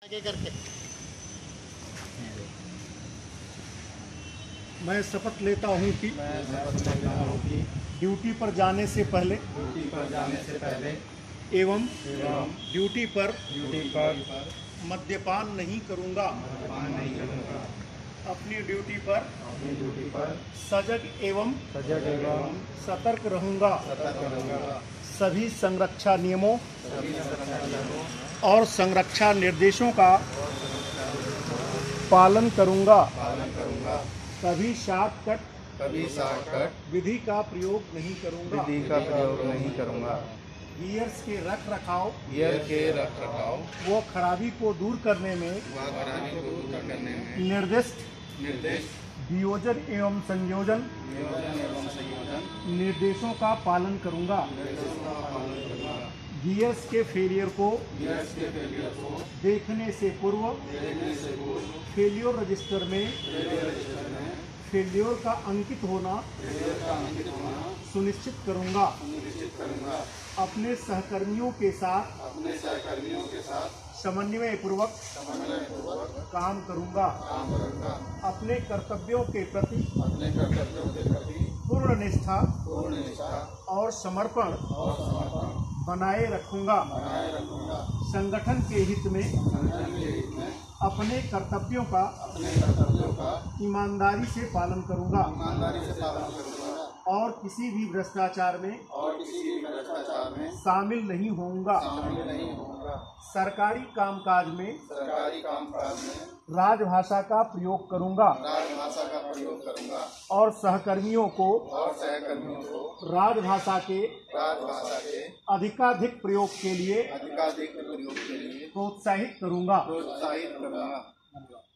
आगे करके मैं शपथ लेता हूँ कि ड्यूटी पर जाने से पहले एवं ड्यूटी पर मद्यपान नहीं करूँगा। अपनी ड्यूटी पर सजग एवं सतर्क रहूँगा। सभी संरक्षा नियमों और संरक्षा निर्देशों का पालन करूँगा। कभी शॉर्टकट विधि का प्रयोग नहीं करूँगा। गियर्स के रख रखाव व खराबी को दूर करने में निर्दिष्ट वियोजन एवं संयोजन निर्देशों का पालन करूँगा। गियर्स के फेलियर को देखने से पूर्व फेलियर रजिस्टर में फेलियर का अंकित होना सुनिश्चित करूँगा। अपने सहकर्मियों के साथ समन्वय पूर्वक काम करूँगा। अपने कर्तव्यों के प्रति पूर्ण निष्ठा और समर्पण बनाए रखूँगा। संगठन के हित में अपने कर्तव्यों का ईमानदारी से पालन करूँगा और किसी भी भ्रष्टाचार में शामिल नहीं होऊंगा। सरकारी कामकाज में राजभाषा का प्रयोग करूँगा और सहकर्मियों को राजभाषा के अधिकाधिक प्रयोग के लिए प्रोत्साहित करूँगा।